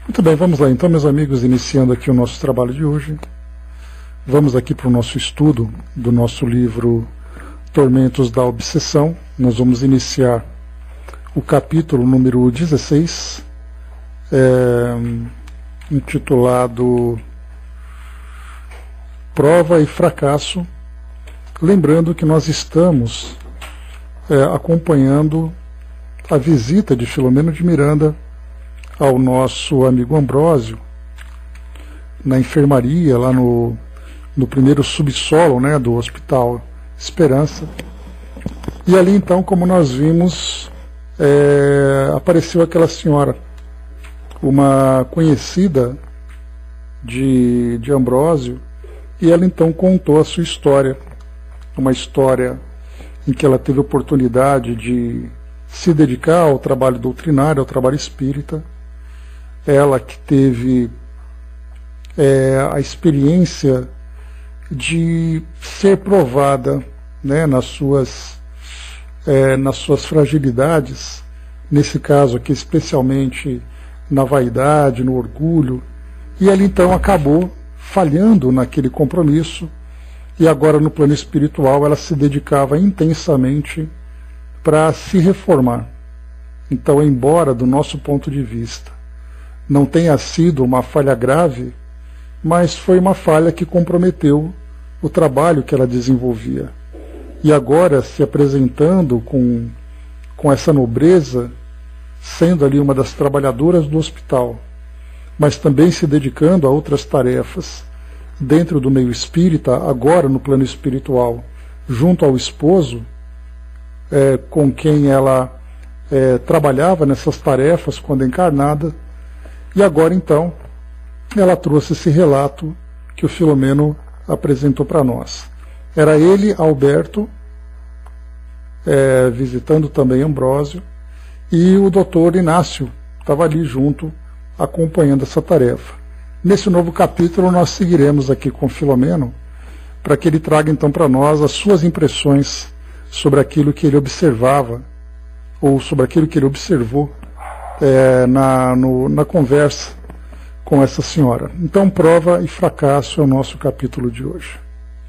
Muito bem, vamos lá então, meus amigos, iniciando aqui o nosso trabalho de hoje. Vamos aqui para o nosso estudo do nosso livro Tormentos da Obsessão. Nós vamos iniciar o capítulo número 16, intitulado Prova e Fracasso. Lembrando que nós estamos acompanhando a visita de Filomeno de Miranda ao nosso amigo Ambrósio, na enfermaria, lá no primeiro subsolo, né, do Hospital Esperança. E ali então, como nós vimos, apareceu aquela senhora, uma conhecida de Ambrósio, e ela então contou a sua história, uma história em que ela teve oportunidade de se dedicar ao trabalho doutrinário, ao trabalho espírita. Ela que teve a experiência de ser provada, né, nas suas fragilidades, nesse caso aqui especialmente na vaidade, no orgulho, e ela então acabou falhando naquele compromisso, e agora no plano espiritual ela se dedicava intensamente para se reformar. Então, embora do nosso ponto de vista não tenha sido uma falha grave, mas foi uma falha que comprometeu o trabalho que ela desenvolvia. E agora, se apresentando com essa nobreza, sendo ali uma das trabalhadoras do hospital, mas também se dedicando a outras tarefas dentro do meio espírita, agora no plano espiritual, junto ao esposo, com quem ela trabalhava nessas tarefas quando encarnada. E agora então ela trouxe esse relato que o Filomeno apresentou para nós. Era ele, Alberto, visitando também Ambrósio, e o doutor Inácio estava ali junto, acompanhando essa tarefa. Nesse novo capítulo nós seguiremos aqui com Filomeno, para que ele traga então para nós as suas impressões sobre aquilo que ele observava, ou sobre aquilo que ele observou na conversa com essa senhora. Então, prova e fracasso é o nosso capítulo de hoje.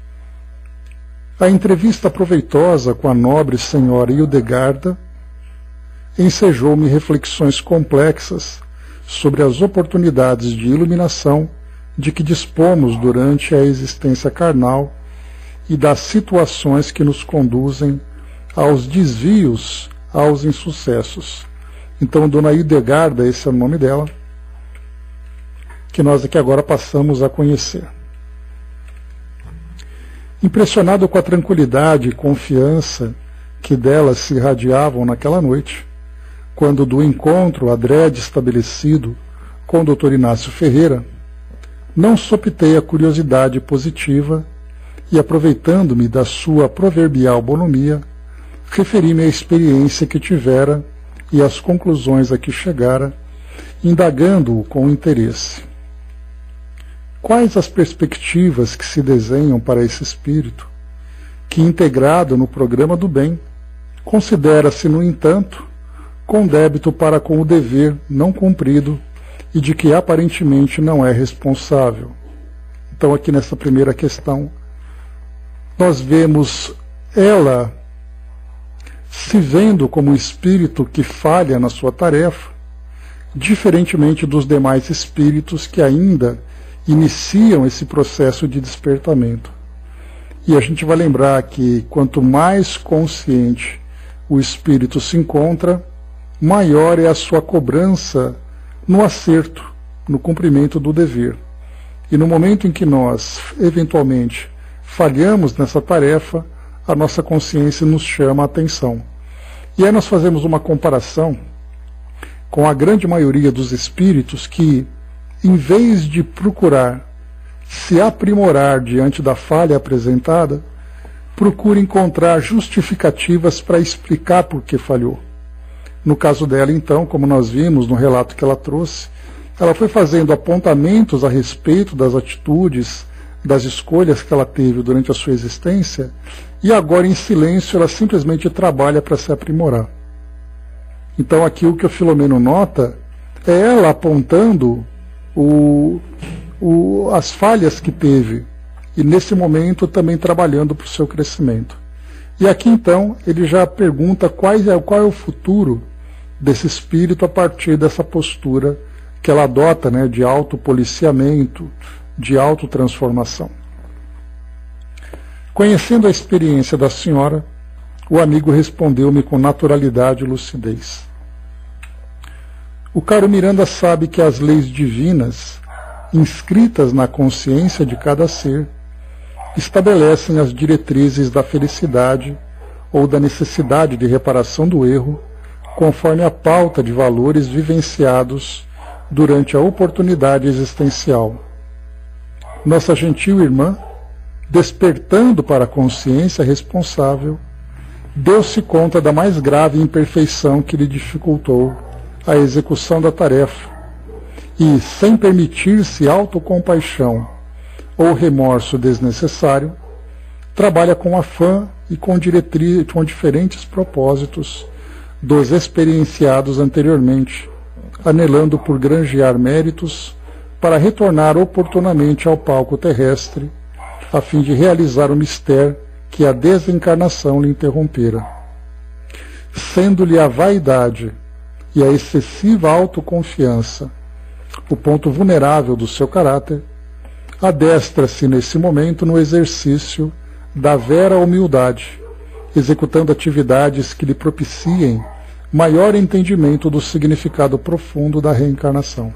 A entrevista proveitosa com a nobre senhora Hildegarda ensejou-me reflexões complexas sobre as oportunidades de iluminação de que dispomos durante a existência carnal e das situações que nos conduzem aos desvios, aos insucessos. Então, Dona Hildegarda, esse é o nome dela, que nós aqui agora passamos a conhecer. Impressionado com a tranquilidade e confiança que delas se irradiavam naquela noite, quando do encontro adrede estabelecido com o Dr. Inácio Ferreira, não sopitei a curiosidade positiva e, aproveitando-me da sua proverbial bonomia, referi-me à experiência que tivera e às conclusões a que chegara, indagando-o com interesse. Quais as perspectivas que se desenham para esse espírito, que, integrado no programa do bem, considera-se, no entanto, com débito para com o dever não cumprido e de que aparentemente não é responsável? Então, aqui nessa primeira questão, nós vemos ela se vendo como um espírito que falha na sua tarefa, diferentemente dos demais espíritos que ainda iniciam esse processo de despertamento. E a gente vai lembrar que quanto mais consciente o espírito se encontra, maior é a sua cobrança no acerto, no cumprimento do dever. E no momento em que nós, eventualmente, falhamos nessa tarefa, a nossa consciência nos chama a atenção. E aí nós fazemos uma comparação com a grande maioria dos espíritos que, em vez de procurar se aprimorar diante da falha apresentada, procura encontrar justificativas para explicar por que falhou. No caso dela, então, como nós vimos no relato que ela trouxe, ela foi fazendo apontamentos a respeito das atitudes, das escolhas que ela teve durante a sua existência, e agora em silêncio ela simplesmente trabalha para se aprimorar. Então aqui o que o Filomeno nota é ela apontando as falhas que teve e nesse momento também trabalhando para o seu crescimento. E aqui então ele já pergunta qual é o futuro desse espírito a partir dessa postura que ela adota, né, de autopoliciamento, de autotransformação. Conhecendo a experiência da senhora, o amigo respondeu-me com naturalidade e lucidez. O caro Miranda sabe que as leis divinas, inscritas na consciência de cada ser, estabelecem as diretrizes da felicidade ou da necessidade de reparação do erro, conforme a pauta de valores vivenciados durante a oportunidade existencial. Nossa gentil irmã, despertando para a consciência responsável, deu-se conta da mais grave imperfeição que lhe dificultou a execução da tarefa e, sem permitir-se autocompaixão ou remorso desnecessário, trabalha com afã e com diferentes propósitos dos experienciados anteriormente, anelando por granjear méritos para retornar oportunamente ao palco terrestre, a fim de realizar o mistério que a desencarnação lhe interrompera. Sendo-lhe a vaidade e a excessiva autoconfiança o ponto vulnerável do seu caráter, adestra-se nesse momento no exercício da vera humildade, executando atividades que lhe propiciem maior entendimento do significado profundo da reencarnação.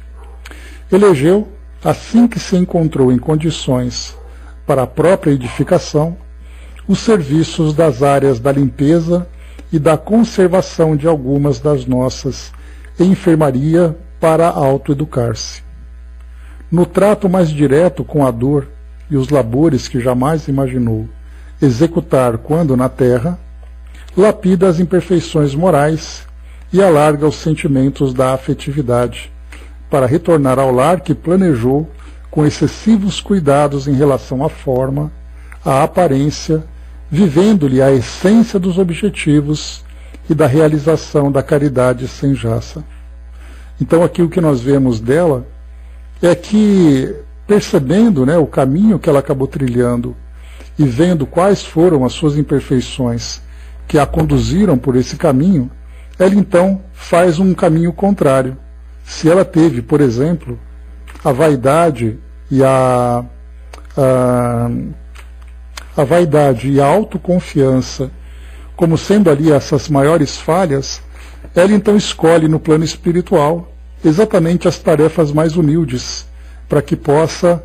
Elegeu, assim que se encontrou em condições para a própria edificação, os serviços das áreas da limpeza e da conservação de algumas das nossas enfermaria para autoeducar-se. No trato mais direto com a dor e os labores que jamais imaginou executar quando na terra, lapida as imperfeições morais e alarga os sentimentos da afetividade, para retornar ao lar que planejou com excessivos cuidados em relação à forma, à aparência, vivendo-lhe a essência dos objetivos e da realização da caridade sem jaça. Então aqui o que nós vemos dela é que, percebendo, né, o caminho que ela acabou trilhando e vendo quais foram as suas imperfeições que a conduziram por esse caminho, ela então faz um caminho contrário. Se ela teve, por exemplo, a vaidade e a vaidade e a autoconfiança como sendo ali essas maiores falhas, ela então escolhe no plano espiritual exatamente as tarefas mais humildes, para que possa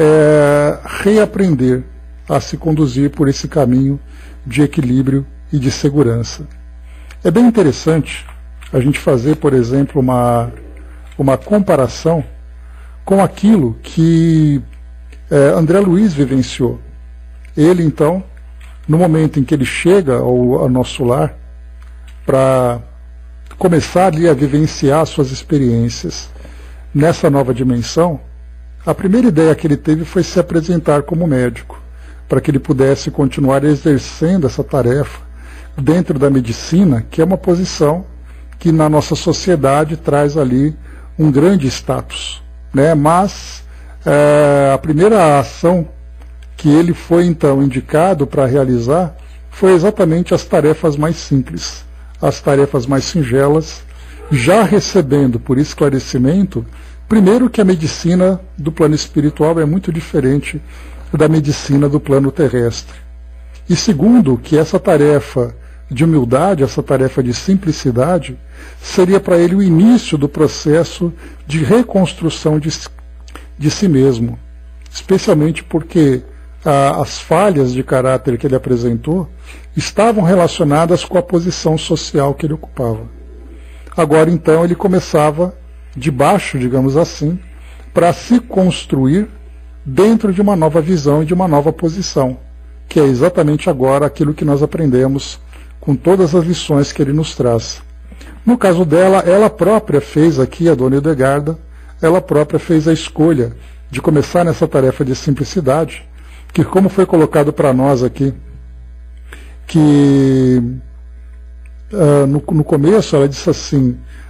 reaprender a se conduzir por esse caminho de equilíbrio e de segurança. É bem interessante a gente fazer, por exemplo, uma comparação com aquilo que André Luiz vivenciou. Ele, então, no momento em que ele chega ao nosso lar, para começar ali a vivenciar suas experiências nessa nova dimensão, a primeira ideia que ele teve foi se apresentar como médico, para que ele pudesse continuar exercendo essa tarefa dentro da medicina, que é uma posição que na nossa sociedade traz ali um grande status, né? Mas a primeira ação que ele foi então indicado para realizar foi exatamente as tarefas mais simples, as tarefas mais singelas, já recebendo por esclarecimento, primeiro, que a medicina do plano espiritual é muito diferente da medicina do plano terrestre. E segundo, que essa tarefa de humildade, essa tarefa de simplicidade, seria para ele o início do processo de reconstrução de si mesmo, especialmente porque as falhas de caráter que ele apresentou estavam relacionadas com a posição social que ele ocupava. Agora, então, ele começava de baixo, digamos assim, para se construir dentro de uma nova visão e de uma nova posição, que é exatamente agora aquilo que nós aprendemos com todas as lições que ele nos traz. No caso dela, ela própria fez aqui, a dona Hildegarda, ela própria fez a escolha de começar nessa tarefa de simplicidade, que, como foi colocado para nós aqui, que no começo ela disse assim: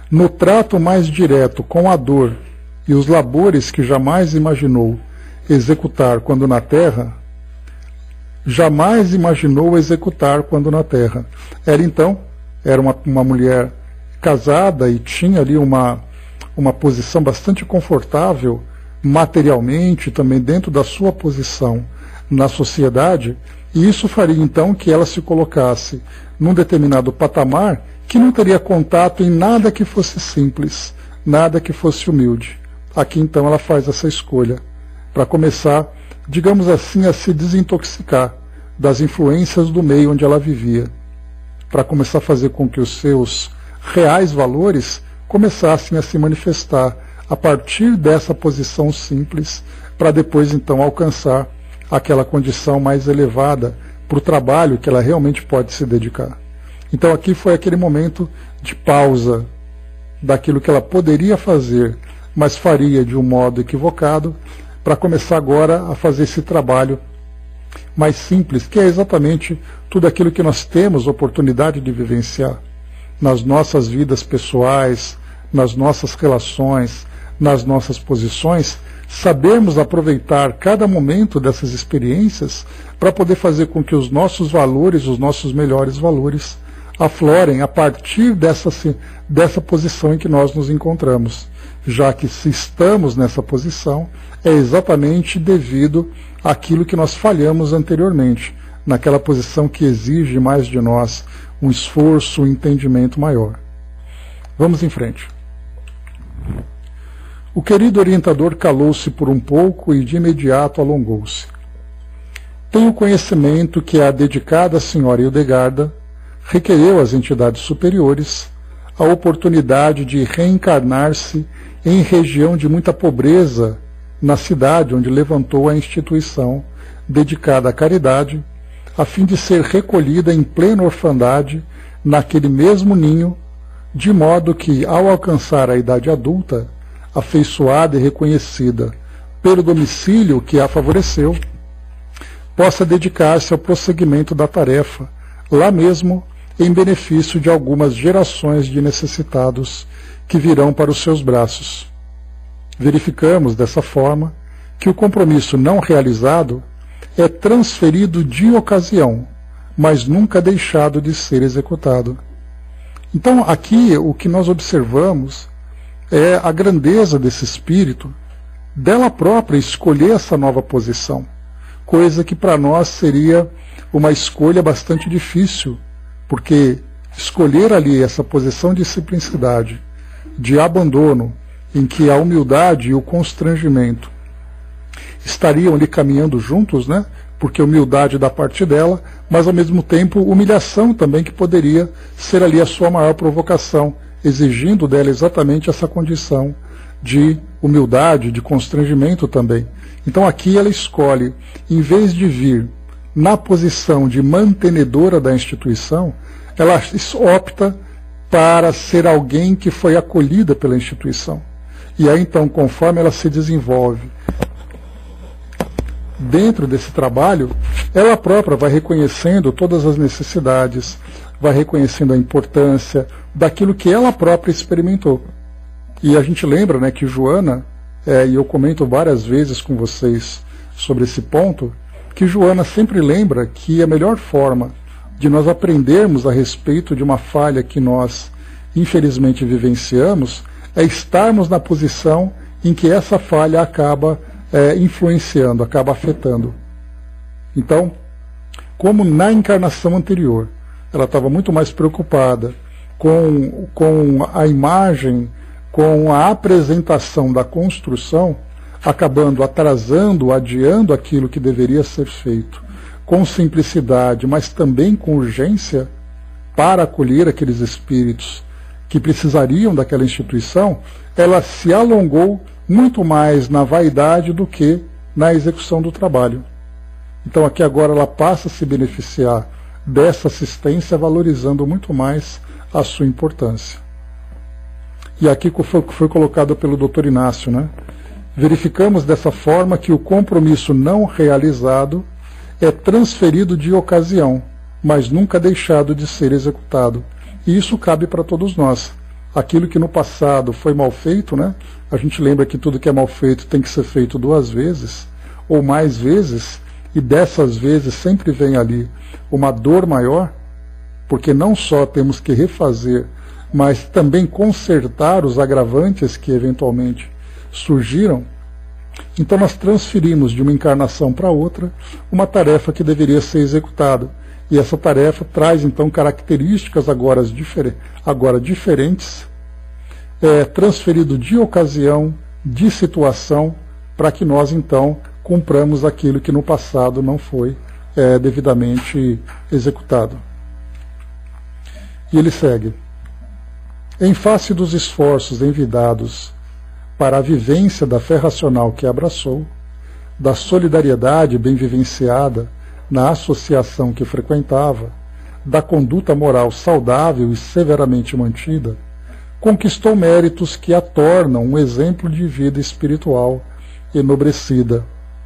no trato mais direto com a dor e os labores que jamais imaginou executar quando na terra, jamais imaginou executar quando na terra. Era uma mulher casada e tinha ali uma posição bastante confortável materialmente, também dentro da sua posição na sociedade, e isso faria então que ela se colocasse num determinado patamar que não teria contato em nada que fosse simples, nada que fosse humilde. Aqui então ela faz essa escolha para começar, digamos assim, a se desintoxicar das influências do meio onde ela vivia, para começar a fazer com que os seus reais valores começassem a se manifestar a partir dessa posição simples, para depois então alcançar aquela condição mais elevada para o trabalho que ela realmente pode se dedicar. Então aqui foi aquele momento de pausa daquilo que ela poderia fazer, mas faria de um modo equivocado, para começar agora a fazer esse trabalho mais simples, que é exatamente tudo aquilo que nós temos oportunidade de vivenciar nas nossas vidas pessoais, nas nossas relações, nas nossas posições, sabermos aproveitar cada momento dessas experiências para poder fazer com que os nossos valores, os nossos melhores valores, aflorem a partir dessa posição em que nós nos encontramos, já que se estamos nessa posição, é exatamente devido àquilo que nós falhamos anteriormente, naquela posição que exige mais de nós um esforço, um entendimento maior. Vamos em frente. O querido orientador calou-se por um pouco e de imediato alongou-se. Tenho conhecimento que a dedicada senhora Hildegarda requereu às entidades superiores a oportunidade de reencarnar-se em região de muita pobreza na cidade onde levantou a instituição dedicada à caridade, a fim de ser recolhida em plena orfandade naquele mesmo ninho, de modo que, ao alcançar a idade adulta, afeiçoada e reconhecida pelo domicílio que a favoreceu, possa dedicar-se ao prosseguimento da tarefa, lá mesmo, em benefício de algumas gerações de necessitados que virão para os seus braços. Verificamos, dessa forma, que o compromisso não realizado é transferido de ocasião, mas nunca deixado de ser executado. Então, aqui, o que nós observamos é a grandeza desse espírito, dela própria escolher essa nova posição, coisa que para nós seria uma escolha bastante difícil, porque escolher ali essa posição de simplicidade, de abandono, em que a humildade e o constrangimento estariam ali caminhando juntos, né? Porque humildade da parte dela, mas ao mesmo tempo humilhação também, que poderia ser ali a sua maior provocação, exigindo dela exatamente essa condição de humildade, de constrangimento também. Então aqui ela escolhe, em vez de vir na posição de mantenedora da instituição, ela opta para ser alguém que foi acolhida pela instituição. E aí então, conforme ela se desenvolve dentro desse trabalho, ela própria vai reconhecendo todas as necessidades, vai reconhecendo a importância daquilo que ela própria experimentou. E a gente lembra, né, que Joana, e eu comento várias vezes com vocês sobre esse ponto, que Joana sempre lembra que a melhor forma de nós aprendermos a respeito de uma falha que nós, infelizmente, vivenciamos, é estarmos na posição em que essa falha acaba influenciando, acaba afetando. Então, como na encarnação anterior, ela estava muito mais preocupada com a imagem, com a apresentação da construção, acabando atrasando, adiando aquilo que deveria ser feito, com simplicidade, mas também com urgência, para acolher aqueles espíritos que precisariam daquela instituição, ela se alongou muito mais na vaidade do que na execução do trabalho. Então aqui agora ela passa a se beneficiar dessa assistência, valorizando muito mais a sua importância. E aqui foi colocado pelo Dr. Inácio, né? Verificamos dessa forma que o compromisso não realizado é transferido de ocasião, mas nunca deixado de ser executado. E isso cabe para todos nós. aquilo que no passado foi mal feito, né? A gente lembra que tudo que é mal feito tem que ser feito 2 vezes, ou mais vezes, e dessas vezes sempre vem ali uma dor maior, porque não só temos que refazer, mas também consertar os agravantes que eventualmente surgiram. Então nós transferimos de uma encarnação para outra uma tarefa que deveria ser executada. E essa tarefa traz então características agora diferentes, transferido de ocasião, de situação, para que nós então cumpramos aquilo que no passado não foi devidamente executado. E ele segue. Em face dos esforços envidados para a vivência da fé racional que abraçou, da solidariedade bem vivenciada na associação que frequentava, da conduta moral saudável e severamente mantida, conquistou méritos que a tornam um exemplo de vida espiritual enobrecida.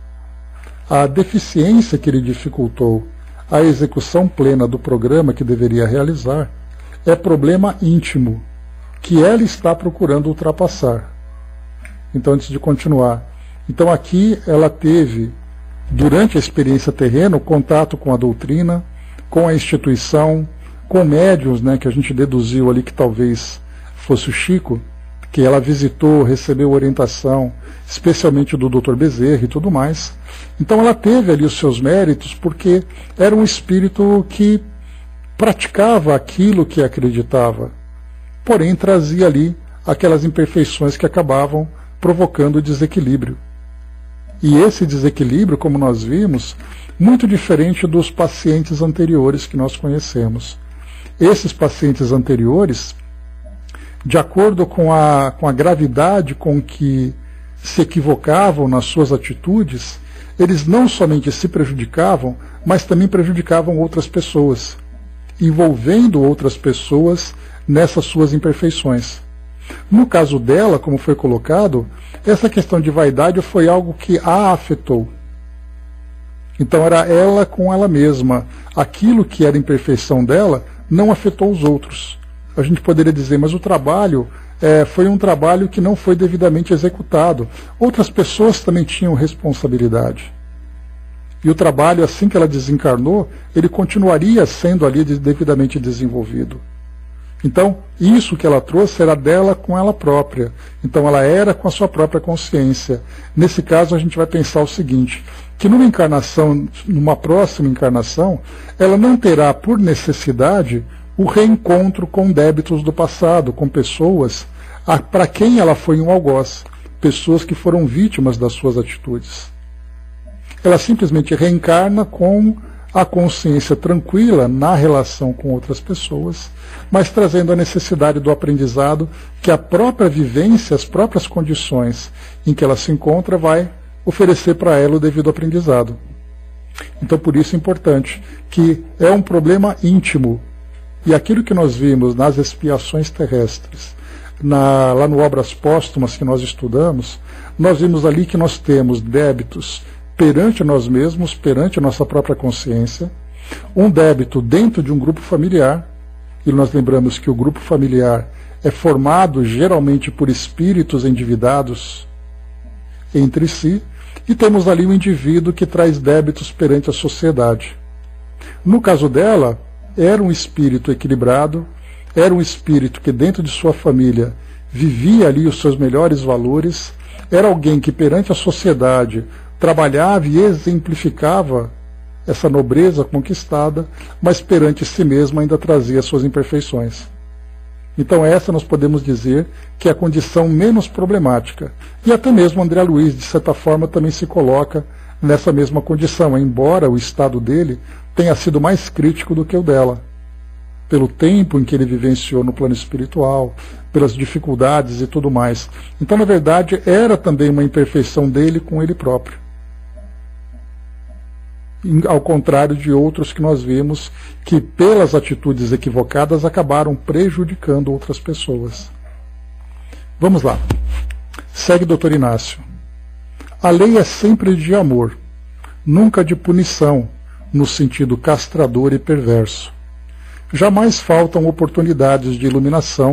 A deficiência que lhe dificultou a execução plena do programa que deveria realizar é problema íntimo, que ela está procurando ultrapassar. Então, antes de continuar, então aqui ela teve, durante a experiência terrena, o contato com a doutrina, com a instituição, com médiuns, né, que a gente deduziu ali que talvez fosse o Chico, que ela visitou, recebeu orientação, especialmente do Dr. Bezerra e tudo mais. Então ela teve ali os seus méritos, porque era um espírito que praticava aquilo que acreditava, porém trazia ali aquelas imperfeições que acabavam provocando desequilíbrio. E esse desequilíbrio, como nós vimos, muito diferente dos pacientes anteriores que nós conhecemos. Esses pacientes anteriores, de acordo com a gravidade com que se equivocavam nas suas atitudes, eles não somente se prejudicavam, mas também prejudicavam outras pessoas, envolvendo outras pessoas nessas suas imperfeições. No caso dela, como foi colocado, essa questão de vaidade foi algo que a afetou. Então era ela com ela mesma. Aquilo que era imperfeição dela não afetou os outros. A gente poderia dizer, mas o trabalho foi um trabalho que não foi devidamente executado. Outras pessoas também tinham responsabilidade. E o trabalho, assim que ela desencarnou, ele continuaria sendo ali devidamente desenvolvido. Então, isso que ela trouxe era dela com ela própria. Então, ela era com a sua própria consciência. Nesse caso, a gente vai pensar o seguinte, que numa encarnação, numa próxima encarnação, ela não terá, por necessidade, o reencontro com débitos do passado, com pessoas para quem ela foi um algoz, pessoas que foram vítimas das suas atitudes. Ela simplesmente reencarna com a consciência tranquila na relação com outras pessoas, mas trazendo a necessidade do aprendizado que a própria vivência, as próprias condições em que ela se encontra vai oferecer para ela o devido aprendizado. Então, por isso é importante que é um problema íntimo. E aquilo que nós vimos nas expiações terrestres, lá no Obras Póstumas que nós estudamos, nós vimos ali que nós temos débitos perante nós mesmos, perante a nossa própria consciência, um débito dentro de um grupo familiar, e nós lembramos que o grupo familiar é formado geralmente por espíritos endividados entre si, e temos ali um indivíduo que traz débitos perante a sociedade. No caso dela, era um espírito equilibrado, era um espírito que dentro de sua família vivia ali os seus melhores valores, era alguém que perante a sociedade trabalhava e exemplificava essa nobreza conquistada, mas perante si mesmo ainda trazia suas imperfeições. Então essa nós podemos dizer que é a condição menos problemática. E até mesmo André Luiz, de certa forma, também se coloca nessa mesma condição, embora o estado dele tenha sido mais crítico do que o dela, pelo tempo em que ele vivenciou no plano espiritual, pelas dificuldades e tudo mais. Então, na verdade, era também uma imperfeição dele com ele próprio. Ao contrário de outros que nós vimos que, pelas atitudes equivocadas, acabaram prejudicando outras pessoas. Vamos lá. Segue Dr. Inácio. A lei é sempre de amor, nunca de punição, no sentido castrador e perverso. Jamais faltam oportunidades de iluminação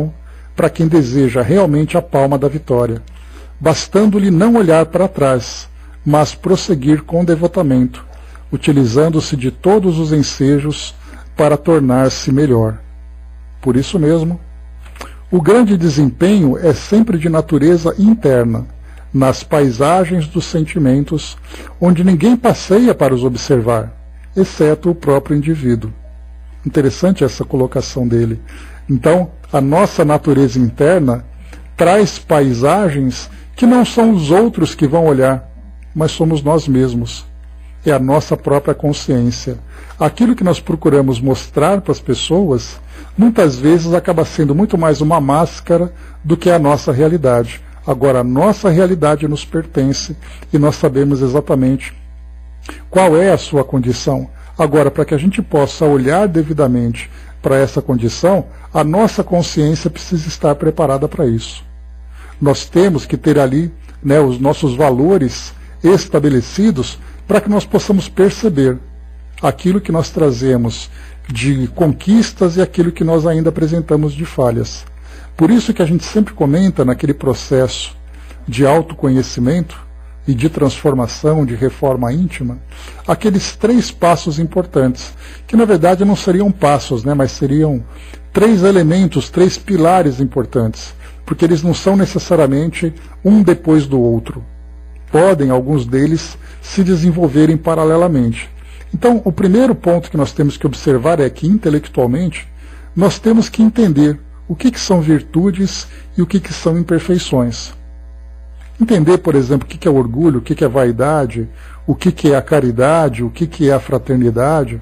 para quem deseja realmente a palma da vitória, bastando-lhe não olhar para trás, mas prosseguir com devotamento, utilizando-se de todos os ensejos para tornar-se melhor. Por isso mesmo, o grande desempenho é sempre de natureza interna, nas paisagens dos sentimentos, onde ninguém passeia para os observar, exceto o próprio indivíduo. Interessante essa colocação dele. Então, a nossa natureza interna traz paisagens que não são os outros que vão olhar, mas somos nós mesmos. É a nossa própria consciência. Aquilo que nós procuramos mostrar para as pessoas, muitas vezes acaba sendo muito mais uma máscara do que a nossa realidade. Agora, a nossa realidade nos pertence e nós sabemos exatamente qual é a sua condição. Agora, para que a gente possa olhar devidamente para essa condição, a nossa consciência precisa estar preparada para isso. Nós temos que ter ali, os nossos valores estabelecidos para que nós possamos perceber aquilo que nós trazemos de conquistas e aquilo que nós ainda apresentamos de falhas. Por isso que a gente sempre comenta naquele processo de autoconhecimento e de transformação, de reforma íntima, aqueles 3 passos importantes, que na verdade não seriam passos, mas seriam 3 elementos, 3 pilares importantes, porque eles não são necessariamente um depois do outro. Podem, alguns deles, se desenvolverem paralelamente. Então, o primeiro ponto que nós temos que observar é que, intelectualmente, nós temos que entender o que são virtudes e o que são imperfeições. Entender, por exemplo, o que é orgulho, o que é vaidade, o que é a caridade, o que é a fraternidade,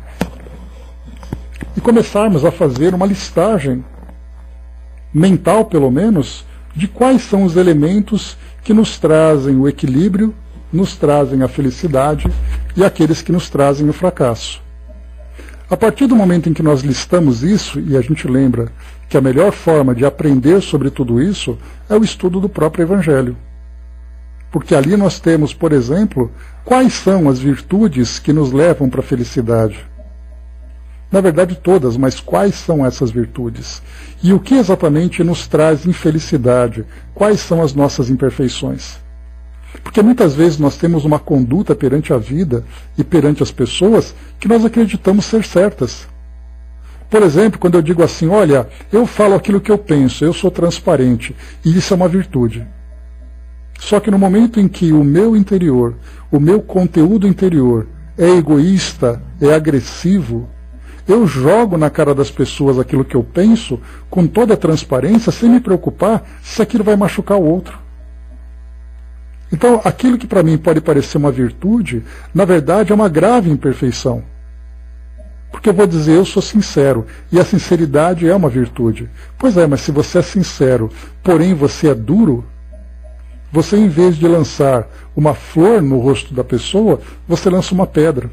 e começarmos a fazer uma listagem mental, pelo menos, de quais são os elementos que nos trazem o equilíbrio, nos trazem a felicidade e aqueles que nos trazem o fracasso. A partir do momento em que nós listamos isso, e a gente lembra que a melhor forma de aprender sobre tudo isso é o estudo do próprio Evangelho. Porque ali nós temos, por exemplo, quais são as virtudes que nos levam para a felicidade. Na verdade todas, mas quais são essas virtudes? E o que exatamente nos traz infelicidade? Quais são as nossas imperfeições? Porque muitas vezes nós temos uma conduta perante a vida e perante as pessoas que nós acreditamos ser certas. Por exemplo, quando eu digo assim, olha, eu falo aquilo que eu penso, eu sou transparente, e isso é uma virtude. Só que no momento em que o meu interior, o meu conteúdo interior é egoísta, é agressivo, eu jogo na cara das pessoas aquilo que eu penso com toda a transparência, sem me preocupar se aquilo vai machucar o outro. Então, aquilo que para mim pode parecer uma virtude, na verdade é uma grave imperfeição. Porque eu vou dizer, eu sou sincero, e a sinceridade é uma virtude. Pois é, mas se você é sincero, porém você é duro, você, em vez de lançar uma flor no rosto da pessoa, você lança uma pedra.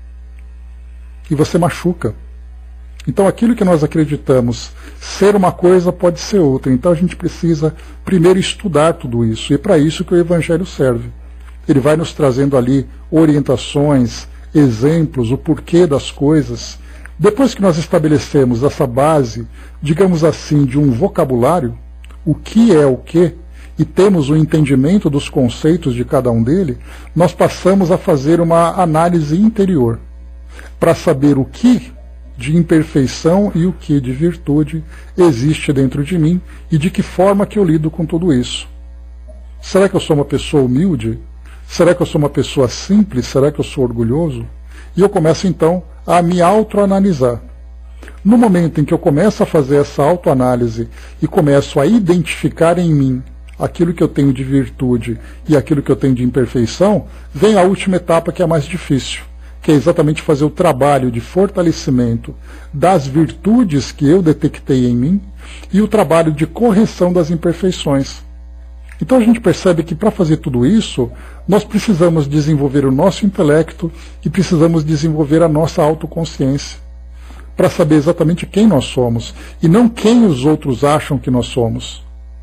E você machuca. Então aquilo que nós acreditamos ser uma coisa pode ser outra. Então a gente precisa primeiro estudar tudo isso. E é para isso que o Evangelho serve. Ele vai nos trazendo ali orientações, exemplos, o porquê das coisas. Depois que nós estabelecemos essa base, digamos assim, de um vocabulário, o que é o quê, e temos o entendimento dos conceitos de cada um dele, nós passamos a fazer uma análise interior, para saber o que de imperfeição e o que de virtude existe dentro de mim e de que forma que eu lido com tudo isso. Será que eu sou uma pessoa humilde? Será que eu sou uma pessoa simples? Será que eu sou orgulhoso? E eu começo então a me autoanalisar. No momento em que eu começo a fazer essa autoanálise e começo a identificar em mim aquilo que eu tenho de virtude e aquilo que eu tenho de imperfeição, vem a última etapa, que é a mais difícil, que é exatamente fazer o trabalho de fortalecimento das virtudes que eu detectei em mim e o trabalho de correção das imperfeições. Então a gente percebe que para fazer tudo isso, nós precisamos desenvolver o nosso intelecto e precisamos desenvolver a nossa autoconsciência, para saber exatamente quem nós somos e não quem os outros acham que nós somos.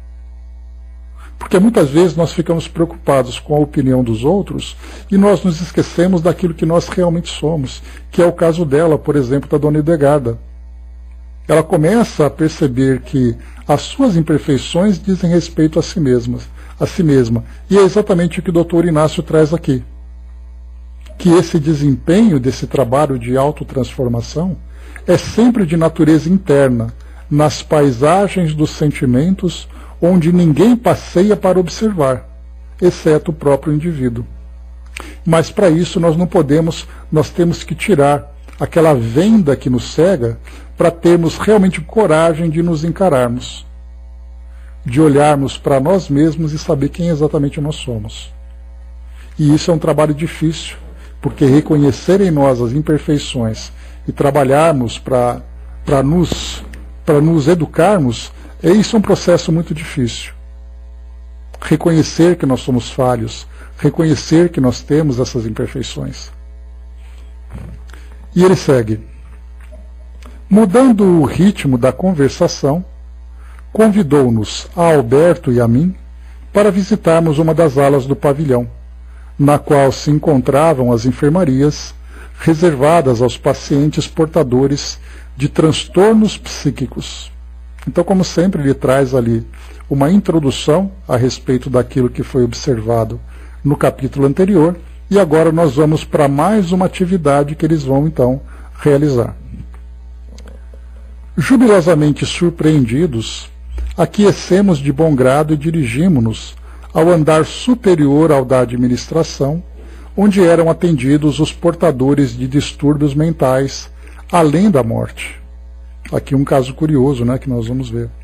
Porque muitas vezes nós ficamos preocupados com a opinião dos outros e nós nos esquecemos daquilo que nós realmente somos, que é o caso dela, por exemplo, da Dona Hildegarda. ela começa a perceber que as suas imperfeições dizem respeito a si mesma. E é exatamente o que o Dr. Inácio traz aqui. Que esse desempenho desse trabalho de autotransformação é sempre de natureza interna, nas paisagens dos sentimentos, onde ninguém passeia para observar, exceto o próprio indivíduo. Mas para isso nós temos que tirar aquela venda que nos cega para termos realmente coragem de nos encararmos, de olharmos para nós mesmos e saber quem exatamente nós somos. E isso é um trabalho difícil, porque reconhecer em nós as imperfeições e trabalharmos para nos educarmos, isso é um processo muito difícil. Reconhecer que nós somos falhos, reconhecer que nós temos essas imperfeições. E ele segue. Mudando o ritmo da conversação, convidou-nos, a Alberto e a mim, para visitarmos uma das alas do pavilhão, na qual se encontravam as enfermarias reservadas aos pacientes portadores de transtornos psíquicos. Então, como sempre, ele traz ali uma introdução a respeito daquilo que foi observado no capítulo anterior, e agora nós vamos para mais uma atividade que eles vão, então, realizar. Jubilosamente surpreendidos, aquecemos de bom grado e dirigimos-nos ao andar superior ao da administração, onde eram atendidos os portadores de distúrbios mentais, além da morte. Aqui um caso curioso, né, que nós vamos ver.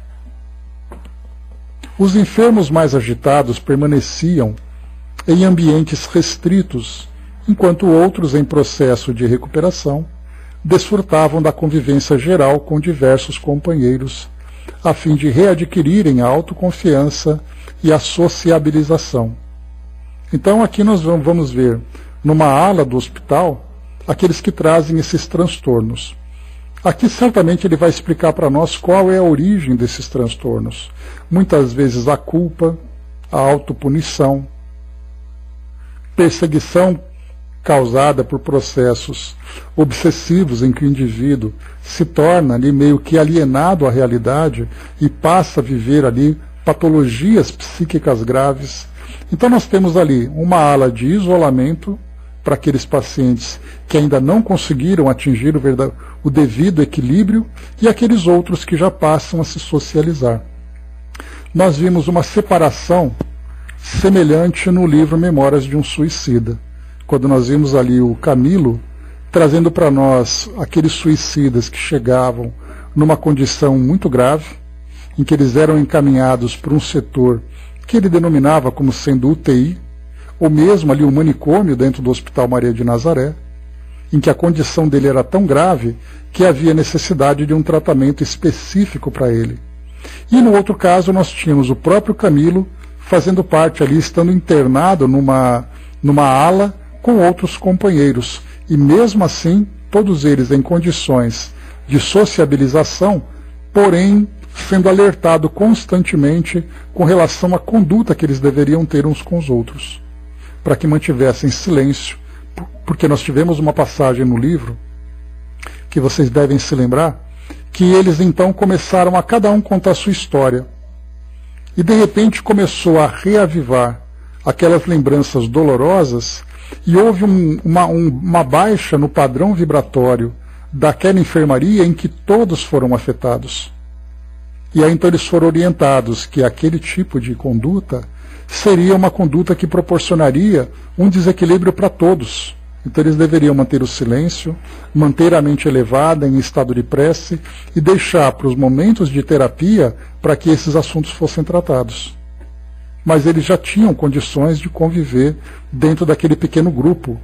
Os enfermos mais agitados permaneciam em ambientes restritos, enquanto outros em processo de recuperação desfrutavam da convivência geral com diversos companheiros, a fim de readquirirem a autoconfiança e a sociabilização. Então aqui nós vamos ver, numa ala do hospital, aqueles que trazem esses transtornos. Aqui certamente ele vai explicar para nós qual é a origem desses transtornos. Muitas vezes a culpa, a autopunição, perseguição causada por processos obsessivos em que o indivíduo se torna ali meio que alienado à realidade e passa a viver ali patologias psíquicas graves. Então nós temos ali uma ala de isolamento para aqueles pacientes que ainda não conseguiram atingir o devido equilíbrio e aqueles outros que já passam a se socializar. Nós vimos uma separação semelhante no livro Memórias de um Suicida, quando nós vimos ali o Camilo trazendo para nós aqueles suicidas que chegavam numa condição muito grave, em que eles eram encaminhados para um setor que ele denominava como sendo UTI, ou mesmo ali o manicômio dentro do Hospital Maria de Nazaré, em que a condição dele era tão grave que havia necessidade de um tratamento específico para ele. E no outro caso nós tínhamos o próprio Camilo fazendo parte ali, estando internado numa ala com outros companheiros, e mesmo assim, todos eles em condições de sociabilização, porém sendo alertado constantemente com relação à conduta que eles deveriam ter uns com os outros, para que mantivessem silêncio, porque nós tivemos uma passagem no livro, que vocês devem se lembrar, que eles então começaram a cada um contar a sua história, e de repente começou a reavivar aquelas lembranças dolorosas, e houve uma baixa no padrão vibratório daquela enfermaria em que todos foram afetados. E aí então eles foram orientados que aquele tipo de conduta seria uma conduta que proporcionaria um desequilíbrio para todos. Então eles deveriam manter o silêncio, manter a mente elevada em estado de prece e deixar para os momentos de terapia para que esses assuntos fossem tratados. Mas eles já tinham condições de conviver dentro daquele pequeno grupo,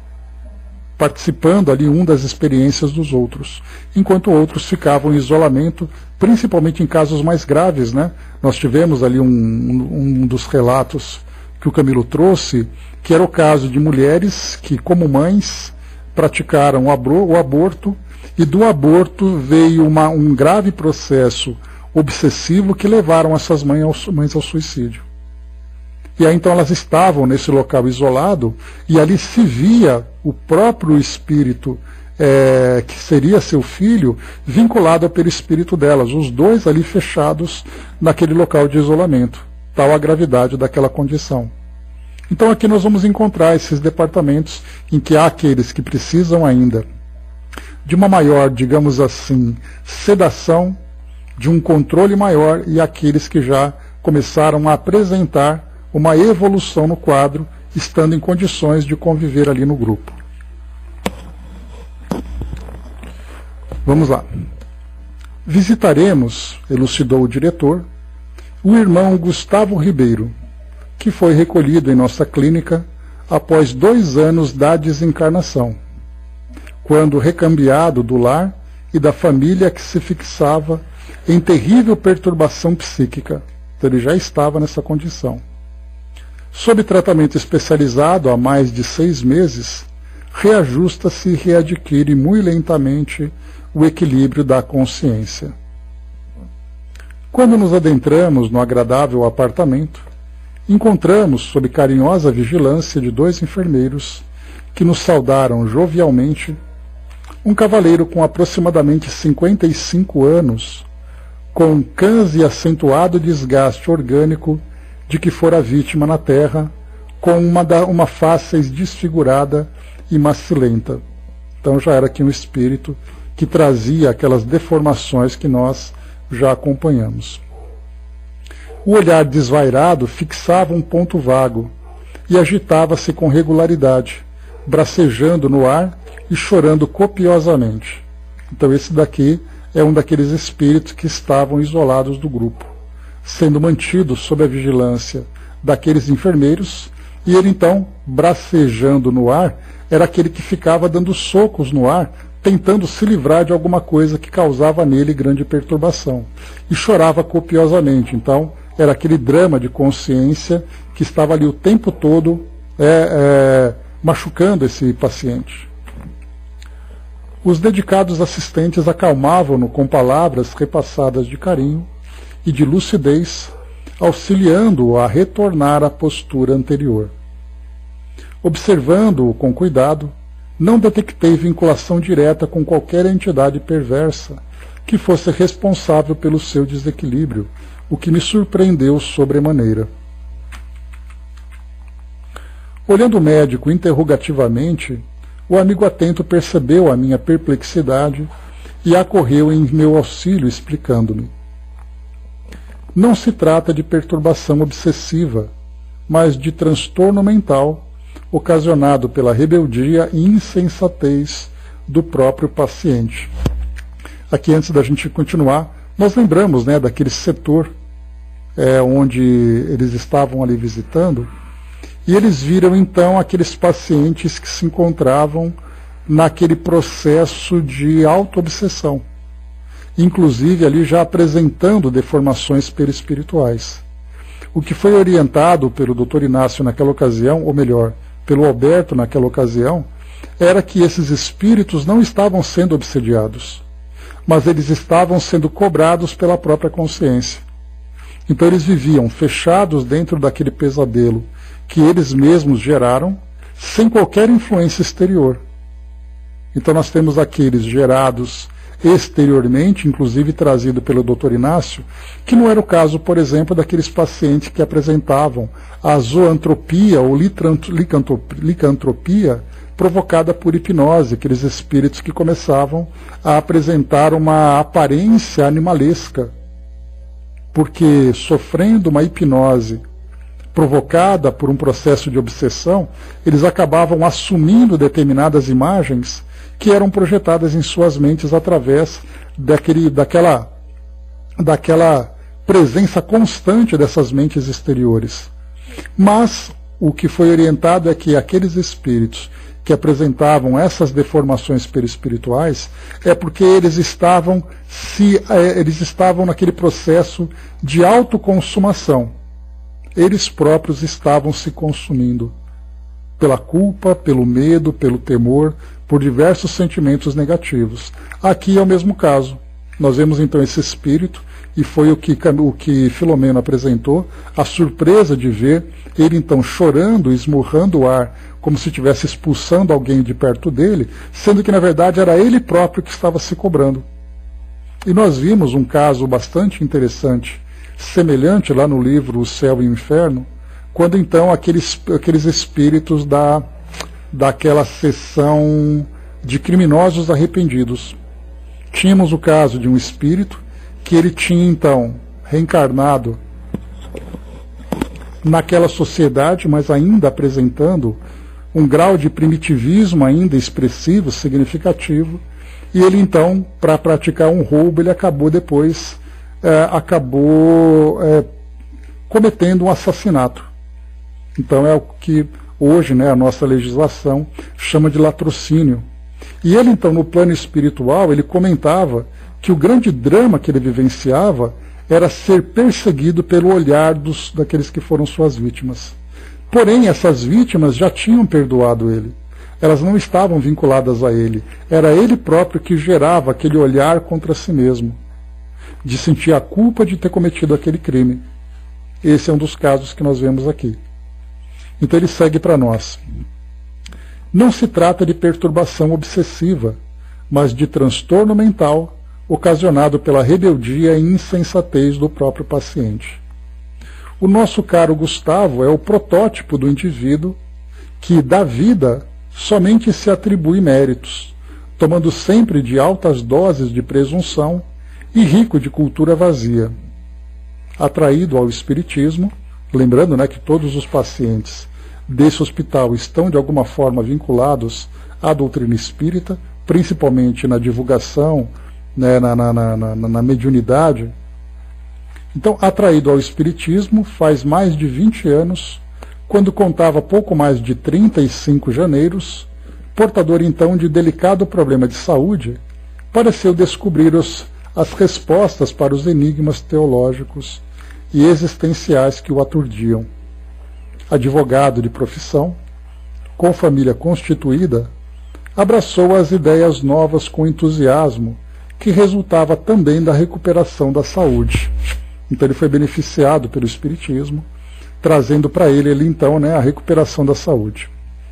participando ali das experiências dos outros, enquanto outros ficavam em isolamento, principalmente em casos mais graves, né? Nós tivemos ali um dos relatos que o Camilo trouxe, que era o caso de mulheres que, como mães, praticaram o aborto, e do aborto veio um grave processo obsessivo que levaram essas mães ao suicídio. E aí então elas estavam nesse local isolado, e ali se via o próprio espírito que seria seu filho, vinculado ao perispírito delas, os dois ali fechados naquele local de isolamento, tal a gravidade daquela condição. Então aqui nós vamos encontrar esses departamentos em que há aqueles que precisam ainda de uma maior, digamos assim, sedação, de um controle maior, e aqueles que já começaram a apresentar uma evolução no quadro, estando em condições de conviver ali no grupo. Vamos lá. Visitaremos, elucidou o diretor, o irmão Gustavo Ribeiro, que foi recolhido em nossa clínica após 2 anos da desencarnação, quando recambiado do lar e da família que se fixava em terrível perturbação psíquica. Então ele já estava nessa condição. Sob tratamento especializado há mais de 6 meses, reajusta-se e readquire muito lentamente o equilíbrio da consciência. Quando nos adentramos no agradável apartamento, encontramos, sob carinhosa vigilância de 2 enfermeiros, que nos saudaram jovialmente, um cavaleiro com aproximadamente 55 anos, com cãs e acentuado desgaste orgânico de que fora vítima na terra, com uma face desfigurada e macilenta. Então já era aqui um espírito que trazia aquelas deformações que nós já acompanhamos. O olhar desvairado fixava um ponto vago e agitava-se com regularidade, bracejando no ar e chorando copiosamente. Então esse daqui é um daqueles espíritos que estavam isolados do grupo, sendo mantidos sob a vigilância daqueles enfermeiros, e ele então, bracejando no ar, era aquele que ficava dando socos no ar, tentando se livrar de alguma coisa que causava nele grande perturbação, e chorava copiosamente. Então era aquele drama de consciência que estava ali o tempo todo machucando esse paciente. Os dedicados assistentes acalmavam-no com palavras repassadas de carinho e de lucidez, auxiliando-o a retornar à postura anterior. Observando-o com cuidado, não detectei vinculação direta com qualquer entidade perversa que fosse responsável pelo seu desequilíbrio, o que me surpreendeu sobremaneira. Olhando o médico interrogativamente, o amigo atento percebeu a minha perplexidade e acorreu em meu auxílio, explicando-me. Não se trata de perturbação obsessiva, mas de transtorno mental ocasionado pela rebeldia e insensatez do próprio paciente. Aqui, antes da gente continuar, nós lembramos, daquele setor onde eles estavam ali visitando, e eles viram então aqueles pacientes que se encontravam naquele processo de auto-obsessão, inclusive ali já apresentando deformações perispirituais. O que foi orientado pelo Dr. Inácio naquela ocasião, ou melhor, pelo Alberto naquela ocasião, era que esses espíritos não estavam sendo obsediados, mas eles estavam sendo cobrados pela própria consciência. Então eles viviam fechados dentro daquele pesadelo que eles mesmos geraram, sem qualquer influência exterior. Então nós temos aqueles gerados exteriormente, inclusive trazido pelo Dr. Inácio, que não era o caso, por exemplo, daqueles pacientes que apresentavam a zoantropia ou licantropia provocada por hipnose, aqueles espíritos que começavam a apresentar uma aparência animalesca, porque sofrendo uma hipnose provocada por um processo de obsessão, eles acabavam assumindo determinadas imagens que eram projetadas em suas mentes através daquela presença constante dessas mentes exteriores. Mas o que foi orientado é que aqueles espíritos que apresentavam essas deformações perispirituais é porque eles estavam naquele processo de autoconsumação. Eles próprios estavam se consumindo pela culpa, pelo medo, pelo temor, por diversos sentimentos negativos. Aqui é o mesmo caso. Nós vemos então esse espírito e foi o que Filomeno apresentou, a surpresa de ver ele então chorando, esmurrando o ar, como se estivesse expulsando alguém de perto dele, sendo que na verdade era ele próprio que estava se cobrando. E nós vimos um caso bastante interessante, semelhante lá no livro O Céu e o Inferno, quando então aqueles espíritos daquela sessão de criminosos arrependidos. Tínhamos o caso de um espírito que ele tinha então reencarnado naquela sociedade, mas ainda apresentando um grau de primitivismo ainda expressivo, significativo, e ele então, para praticar um roubo, ele acabou depois cometendo um assassinato. Então é o que hoje, né, a nossa legislação chama de latrocínio. E ele então, no plano espiritual, ele comentava que o grande drama que ele vivenciava era ser perseguido pelo olhar daqueles que foram suas vítimas. Porém, essas vítimas já tinham perdoado ele. Elas não estavam vinculadas a ele. Era ele próprio que gerava aquele olhar contra si mesmo, de sentir a culpa de ter cometido aquele crime. Esse é um dos casos que nós vemos aqui. Então ele segue para nós. Não se trata de perturbação obsessiva, mas de transtorno mental ocasionado pela rebeldia e insensatez do próprio paciente. O nosso caro Gustavo é o protótipo do indivíduo que, da vida, somente se atribui méritos, tomando sempre de altas doses de presunção e rico de cultura vazia. Atraído ao espiritismo, lembrando, né, que todos os pacientes desse hospital estão de alguma forma vinculados à doutrina espírita, principalmente na divulgação, né, na mediunidade. Então, atraído ao espiritismo, faz mais de 20 anos, quando contava pouco mais de 35 janeiros, portador então de delicado problema de saúde, pareceu descobrir as respostas para os enigmas teológicos e existenciais que o aturdiam. Advogado de profissão, com família constituída, abraçou as ideias novas com entusiasmo, que resultava também da recuperação da saúde. Então ele foi beneficiado pelo espiritismo, trazendo para ele então, né, a recuperação da saúde.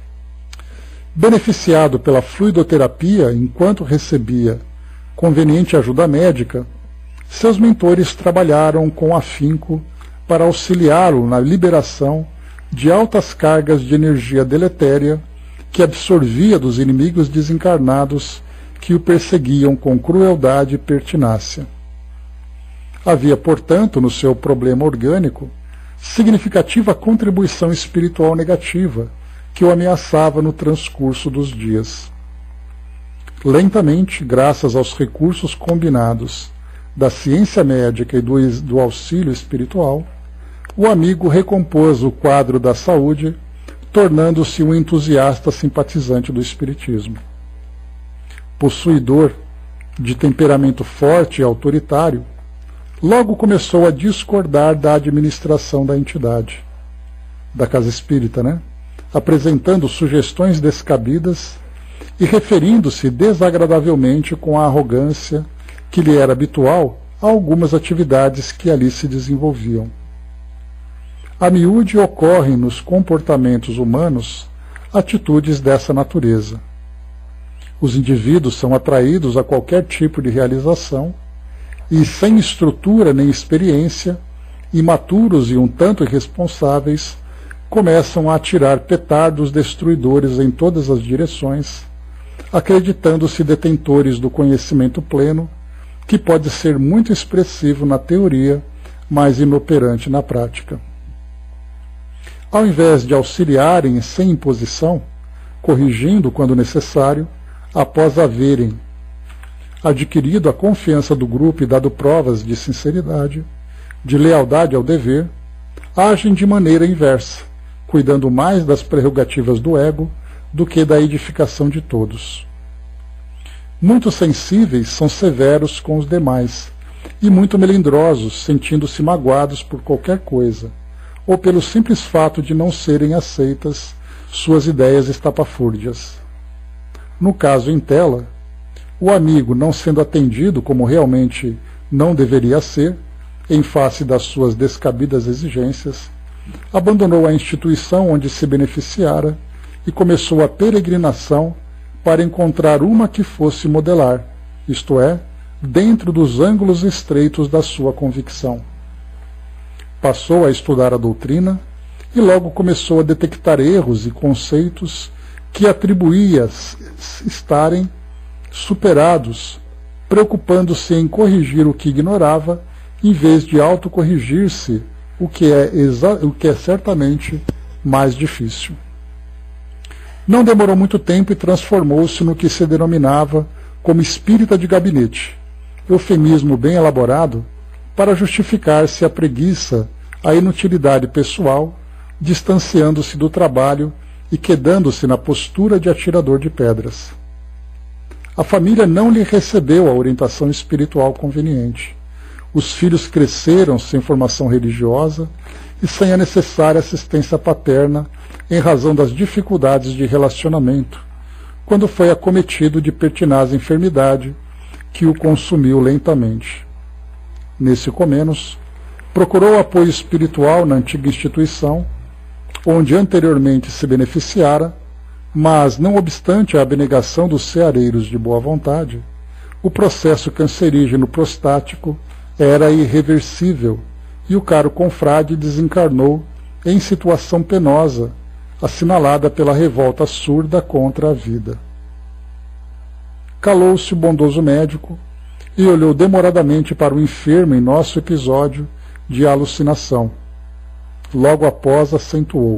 Beneficiado pela fluidoterapia, enquanto recebia conveniente ajuda médica, seus mentores trabalharam com afinco para auxiliá-lo na liberação de altas cargas de energia deletéria que absorvia dos inimigos desencarnados que o perseguiam com crueldade e pertinácia. Havia, portanto, no seu problema orgânico, significativa contribuição espiritual negativa que o ameaçava no transcurso dos dias. Lentamente, graças aos recursos combinados da ciência médica e do auxílio espiritual, o amigo recompôs o quadro da saúde, tornando-se um entusiasta simpatizante do espiritismo. Possuidor de temperamento forte e autoritário, logo começou a discordar da administração da entidade, da casa espírita, né? Apresentando sugestões descabidas e referindo-se desagradavelmente com a arrogância que lhe era habitual a algumas atividades que ali se desenvolviam. A miúde ocorrem nos comportamentos humanos atitudes dessa natureza. Os indivíduos são atraídos a qualquer tipo de realização e, sem estrutura nem experiência, imaturos e um tanto irresponsáveis, começam a atirar petardos destruidores em todas as direções, acreditando-se detentores do conhecimento pleno, que pode ser muito expressivo na teoria, mas inoperante na prática. Ao invés de auxiliarem sem imposição, corrigindo quando necessário, após haverem adquirido a confiança do grupo e dado provas de sinceridade, de lealdade ao dever, agem de maneira inversa, cuidando mais das prerrogativas do ego do que da edificação de todos. Muito sensíveis são severos com os demais, e muito melindrosos, sentindo-se magoados por qualquer coisa, ou pelo simples fato de não serem aceitas suas ideias estapafúrdias. No caso em tela, o amigo, não sendo atendido como realmente não deveria ser, em face das suas descabidas exigências, abandonou a instituição onde se beneficiara e começou a peregrinação para encontrar uma que fosse modelar, isto é, dentro dos ângulos estreitos da sua convicção. Passou a estudar a doutrina e logo começou a detectar erros e conceitos que atribuía estarem superados, preocupando-se em corrigir o que ignorava, em vez de autocorrigir-se, o que é certamente mais difícil. Não demorou muito tempo e transformou-se no que se denominava como espírita de gabinete, eufemismo bem elaborado para justificar-se a preguiça, a inutilidade pessoal, distanciando-se do trabalho e quedando-se na postura de atirador de pedras. A família não lhe recebeu a orientação espiritual conveniente. Os filhos cresceram sem formação religiosa e sem a necessária assistência paterna em razão das dificuldades de relacionamento, quando foi acometido de pertinaz enfermidade que o consumiu lentamente. Nesse comenos, procurou apoio espiritual na antiga instituição, onde anteriormente se beneficiara, mas, não obstante a abnegação dos ceareiros de boa vontade, o processo cancerígeno prostático era irreversível e o caro confrade desencarnou em situação penosa, assinalada pela revolta surda contra a vida. Calou-se o bondoso médico e olhou demoradamente para o enfermo em nosso episódio de alucinação. Logo após acentuou: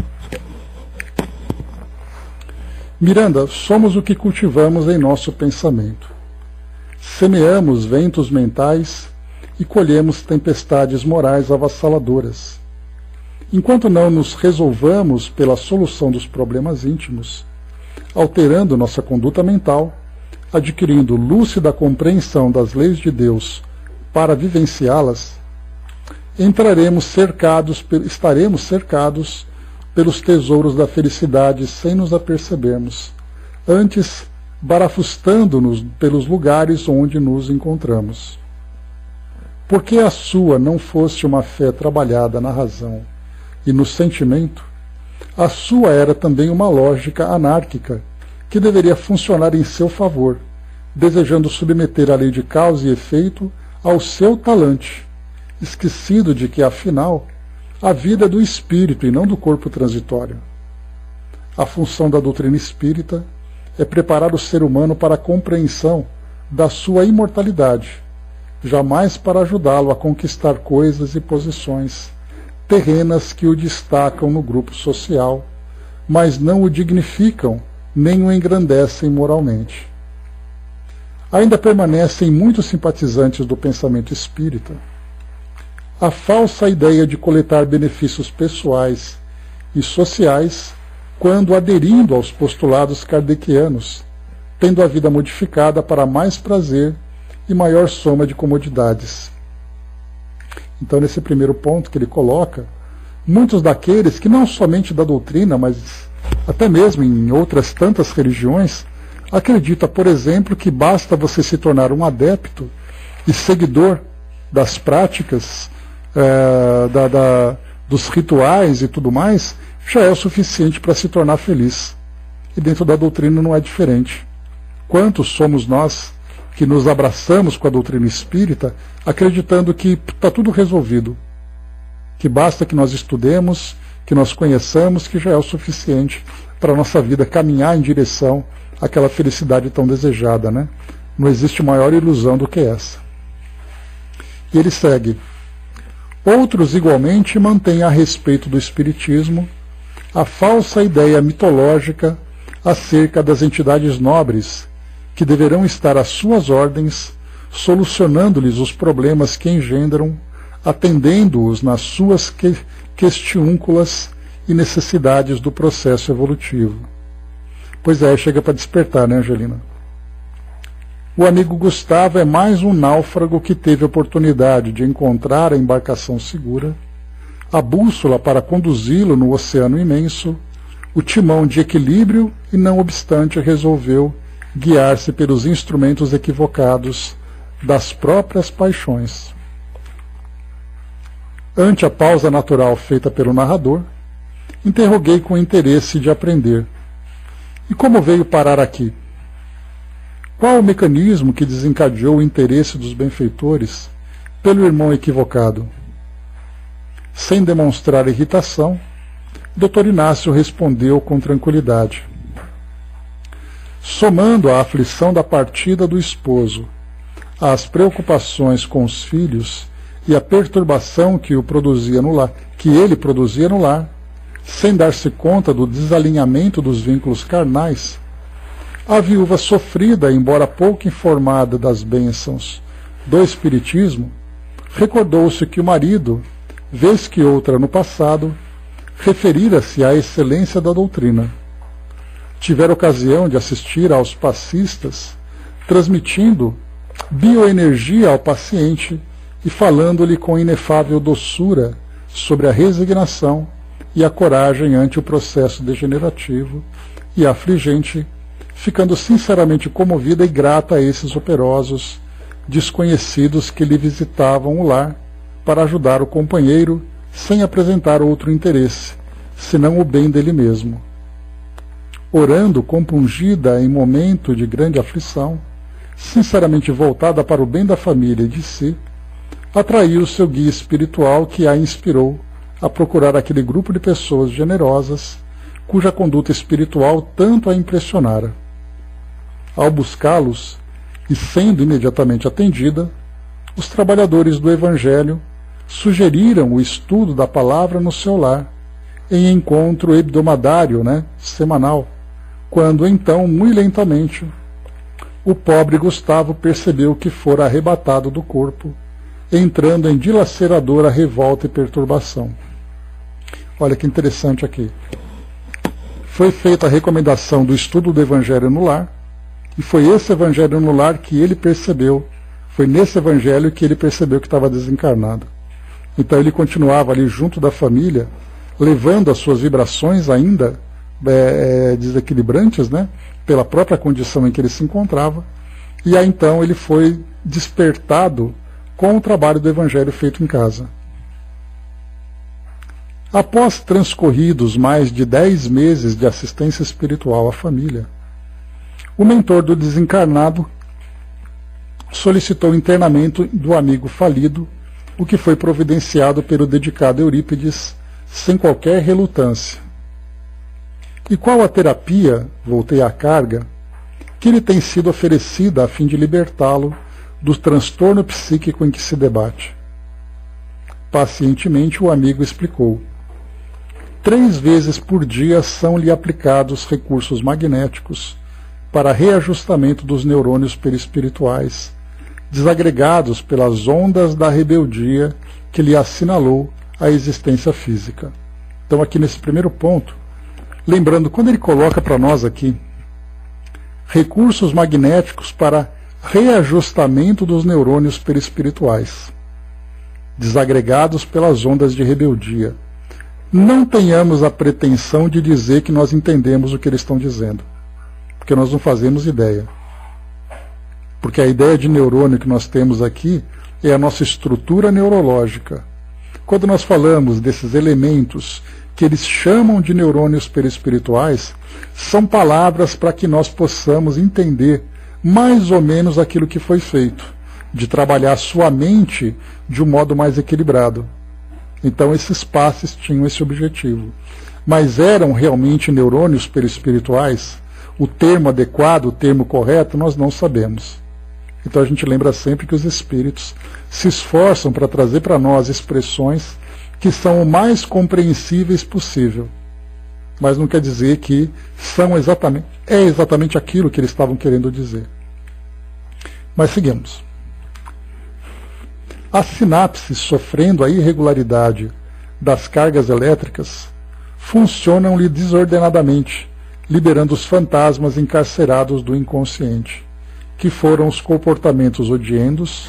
Miranda, somos o que cultivamos em nosso pensamento. Semeamos ventos mentais e colhemos tempestades morais avassaladoras. Enquanto não nos resolvamos pela solução dos problemas íntimos, alterando nossa conduta mental, adquirindo lúcida compreensão das leis de Deus para vivenciá-las, estaremos cercados pelos tesouros da felicidade sem nos apercebermos, antes barafustando-nos pelos lugares onde nos encontramos. Porque a sua não fosse uma fé trabalhada na razão e no sentimento, a sua era também uma lógica anárquica que deveria funcionar em seu favor, desejando submeter a lei de causa e efeito ao seu talante, esquecido de que, afinal, a vida é do espírito e não do corpo transitório. A função da doutrina espírita é preparar o ser humano para a compreensão da sua imortalidade, jamais para ajudá-lo a conquistar coisas e posições terrenas que o destacam no grupo social, mas não o dignificam nem o engrandecem moralmente. Ainda permanecem muitos simpatizantes do pensamento espírita a falsa ideia de coletar benefícios pessoais e sociais quando aderindo aos postulados kardecianos, tendo a vida modificada para mais prazer e maior soma de comodidades. Então, nesse primeiro ponto que ele coloca, muitos daqueles que não somente da doutrina, mas até mesmo em outras tantas religiões, acredita, por exemplo, que basta você se tornar um adepto e seguidor das práticas, dos rituais e tudo mais, já é o suficiente para se tornar feliz. E dentro da doutrina não é diferente. Quantos somos nós que nos abraçamos com a doutrina espírita, acreditando que está tudo resolvido, que basta que nós estudemos, que nós conheçamos, que já é o suficiente para a nossa vida caminhar em direção àquela felicidade tão desejada, né? Não existe maior ilusão do que essa. E ele segue: outros igualmente mantêm a respeito do espiritismo a falsa ideia mitológica acerca das entidades nobres que deverão estar às suas ordens, solucionando-lhes os problemas que engendram, atendendo-os nas suas questiúnculas e necessidades do processo evolutivo. Pois é, chega para despertar, né, Angelina? O amigo Gustavo é mais um náufrago que teve a oportunidade de encontrar a embarcação segura, a bússola para conduzi-lo no oceano imenso, o timão de equilíbrio e, não obstante, resolveu guiar-se pelos instrumentos equivocados das próprias paixões. Ante a pausa natural feita pelo narrador, interroguei com interesse de aprender. E como veio parar aqui? Qual o mecanismo que desencadeou o interesse dos benfeitores pelo irmão equivocado? Sem demonstrar irritação, Dr. Inácio respondeu com tranquilidade. Somando a aflição da partida do esposo, às preocupações com os filhos e a perturbação que ele produzia no lar, sem dar-se conta do desalinhamento dos vínculos carnais, a viúva sofrida, embora pouco informada das bênçãos do Espiritismo, recordou-se que o marido, vez que outra no passado, referira-se à excelência da doutrina. Tivera ocasião de assistir aos passistas, transmitindo bioenergia ao paciente e falando-lhe com inefável doçura sobre a resignação e a coragem ante o processo degenerativo e afligente, ficando sinceramente comovida e grata a esses operosos desconhecidos que lhe visitavam o lar para ajudar o companheiro sem apresentar outro interesse, senão o bem dele mesmo. Orando compungida em momento de grande aflição, sinceramente voltada para o bem da família e de si, atraiu o seu guia espiritual que a inspirou a procurar aquele grupo de pessoas generosas cuja conduta espiritual tanto a impressionara. Ao buscá-los, e sendo imediatamente atendida, os trabalhadores do Evangelho sugeriram o estudo da palavra no seu lar, em encontro hebdomadário, semanal, quando então, muito lentamente, o pobre Gustavo percebeu que fora arrebatado do corpo, entrando em dilaceradora revolta e perturbação. Olha que interessante aqui. Foi feita a recomendação do estudo do Evangelho no lar, e foi esse Evangelho no lar que ele percebeu, foi nesse Evangelho que ele percebeu que estava desencarnado. Então ele continuava ali junto da família, levando as suas vibrações ainda desequilibrantes, pela própria condição em que ele se encontrava, e aí então ele foi despertado com o trabalho do Evangelho feito em casa. Após transcorridos mais de 10 meses de assistência espiritual à família, o mentor do desencarnado solicitou o internamento do amigo falido, o que foi providenciado pelo dedicado Eurípides sem qualquer relutância. E qual a terapia, voltei à carga, que lhe tem sido oferecida a fim de libertá-lo do transtorno psíquico em que se debate? Pacientemente o amigo explicou. 3 vezes por dia são-lhe aplicados recursos magnéticos para reajustamento dos neurônios perispirituais, desagregados pelas ondas da rebeldia que lhe assinalou a existência física. Então aqui nesse primeiro ponto, lembrando, quando ele coloca para nós aqui recursos magnéticos para reajustamento dos neurônios perispirituais, desagregados pelas ondas de rebeldia, não tenhamos a pretensão de dizer que nós entendemos o que eles estão dizendo, porque nós não fazemos ideia. Porque a ideia de neurônio que nós temos aqui é a nossa estrutura neurológica. Quando nós falamos desses elementos que eles chamam de neurônios perispirituais, são palavras para que nós possamos entender mais ou menos aquilo que foi feito, de trabalhar sua mente de um modo mais equilibrado. Então esses passes tinham esse objetivo. Mas eram realmente neurônios perispirituais? O termo adequado, o termo correto, nós não sabemos. Então a gente lembra sempre que os espíritos se esforçam para trazer para nós expressões que são o mais compreensíveis possível. Mas não quer dizer que é exatamente aquilo que eles estavam querendo dizer. Mas seguimos. As sinapses, sofrendo a irregularidade das cargas elétricas, funcionam-lhe desordenadamente, liberando os fantasmas encarcerados do inconsciente, que foram os comportamentos odiendos,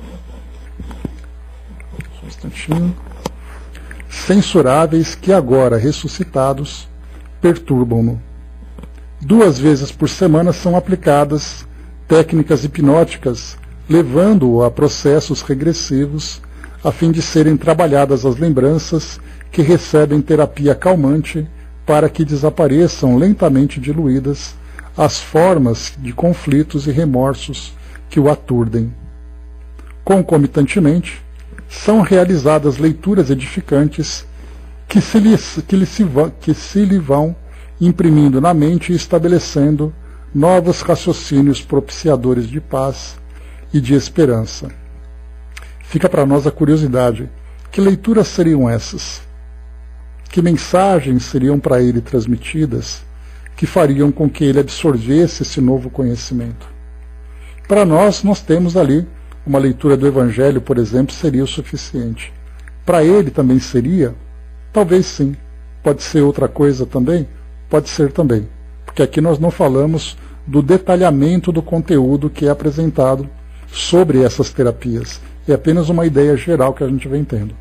censuráveis que agora, ressuscitados, perturbam-no. 2 vezes por semana são aplicadas técnicas hipnóticas, levando-o a processos regressivos a fim de serem trabalhadas as lembranças que recebem terapia calmante para que desapareçam lentamente diluídas as formas de conflitos e remorsos que o aturdem. Concomitantemente, são realizadas leituras edificantes que se lhe vão imprimindo na mente e estabelecendo novos raciocínios propiciadores de paz e de esperança. Fica para nós a curiosidade: que leituras seriam essas? Que mensagens seriam para ele transmitidas que fariam com que ele absorvesse esse novo conhecimento? Para nós temos ali uma leitura do Evangelho, por exemplo, seria o suficiente. Para ele também seria? Talvez sim. Pode ser outra coisa também? Pode ser também. Porque aqui nós não falamos do detalhamento do conteúdo que é apresentado sobre essas terapias. É apenas uma ideia geral que a gente vem tendo.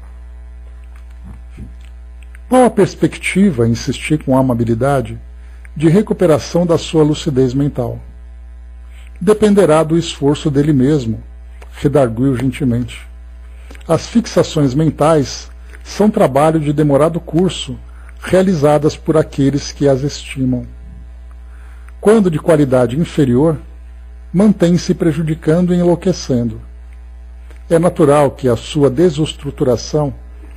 Qual a perspectiva, insistir com amabilidade, de recuperação da sua lucidez mental? Dependerá do esforço dele mesmo, redarguiu gentilmente. As fixações mentais são trabalho de demorado curso, realizadas por aqueles que as estimam. Quando de qualidade inferior, mantém-se prejudicando e enlouquecendo. É natural que a sua desestruturação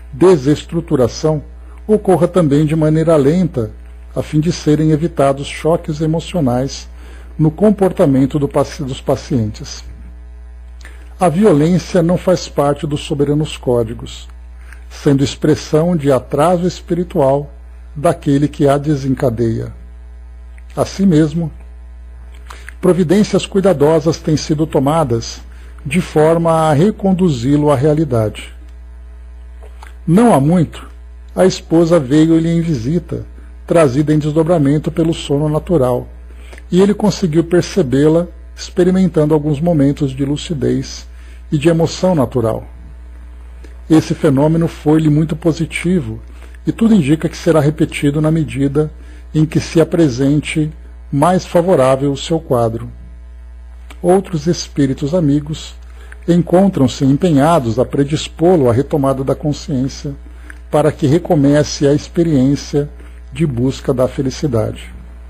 ocorra também de maneira lenta, a fim de serem evitados choques emocionais no comportamento dos pacientes. A violência não faz parte dos soberanos códigos, sendo expressão de atraso espiritual daquele que a desencadeia. Assim mesmo, providências cuidadosas têm sido tomadas de forma a reconduzi-lo à realidade. Não há muito, a esposa veio-lhe em visita, trazida em desdobramento pelo sono natural, e ele conseguiu percebê-la experimentando alguns momentos de lucidez e de emoção natural. Esse fenômeno foi-lhe muito positivo, e tudo indica que será repetido na medida em que se apresente mais favorável o seu quadro. Outros espíritos amigos encontram-se empenhados a predispô-lo à retomada da consciência, para que recomece a experiência de busca da felicidade.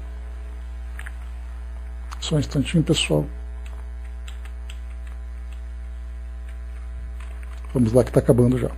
Só um instantinho, pessoal. Vamos lá que está acabando já.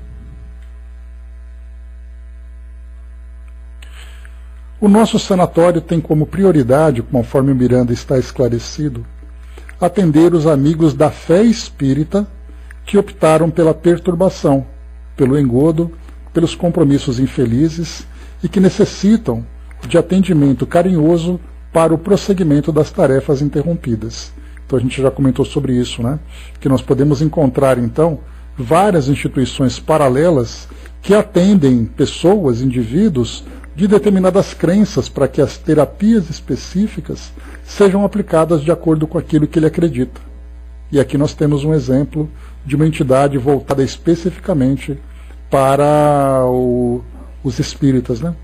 O nosso sanatório tem como prioridade, conforme o Miranda está esclarecido, atender os amigos da fé espírita que optaram pela perturbação, pelo engodo, pelos compromissos infelizes e que necessitam de atendimento carinhoso para o prosseguimento das tarefas interrompidas. Então a gente já comentou sobre isso, né? Que nós podemos encontrar, então, várias instituições paralelas que atendem pessoas, indivíduos, de determinadas crenças para que as terapias específicas sejam aplicadas de acordo com aquilo que ele acredita. E aqui nós temos um exemplo de uma entidade voltada especificamente para os espíritas, né?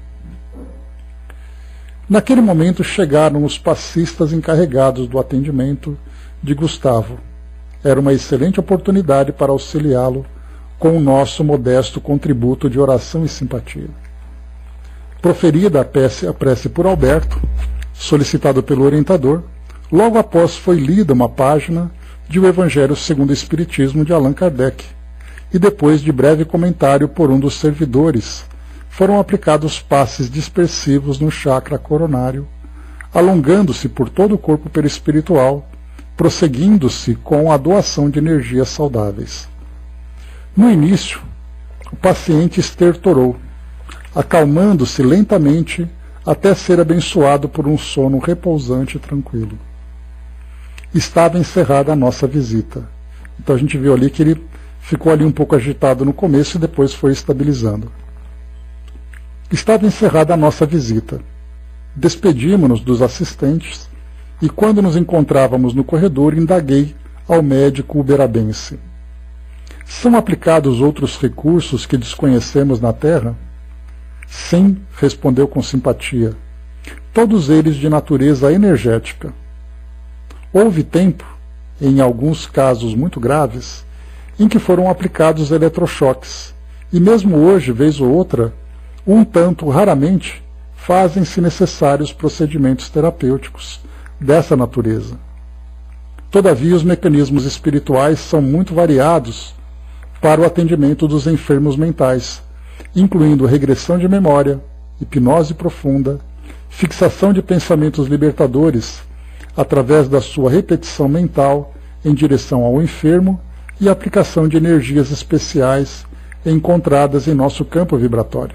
Naquele momento chegaram os passistas encarregados do atendimento de Gustavo. Era uma excelente oportunidade para auxiliá-lo com o nosso modesto contributo de oração e simpatia. Proferida a prece por Alberto, solicitado pelo orientador, logo após foi lida uma página de O Evangelho segundo o Espiritismo de Allan Kardec, e depois de breve comentário por um dos servidores, foram aplicados passes dispersivos no chakra coronário, alongando-se por todo o corpo perispiritual, prosseguindo-se com a doação de energias saudáveis. No início, o paciente estertorou, acalmando-se lentamente até ser abençoado por um sono repousante e tranquilo. Estava encerrada a nossa visita. Então a gente viu ali que ele ficou ali um pouco agitado no começo e depois foi estabilizando. Estava encerrada a nossa visita. Despedimos-nos dos assistentes e, quando nos encontrávamos no corredor, indaguei ao médico uberabense: são aplicados outros recursos que desconhecemos na Terra? Sim, respondeu com simpatia. Todos eles de natureza energética. Houve tempo, em alguns casos muito graves, em que foram aplicados eletrochoques, e mesmo hoje, vez ou outra, um tanto raramente, fazem-se necessários procedimentos terapêuticos dessa natureza. Todavia, os mecanismos espirituais são muito variados para o atendimento dos enfermos mentais, incluindo regressão de memória, hipnose profunda, fixação de pensamentos libertadores através da sua repetição mental em direção ao enfermo e aplicação de energias especiais encontradas em nosso campo vibratório.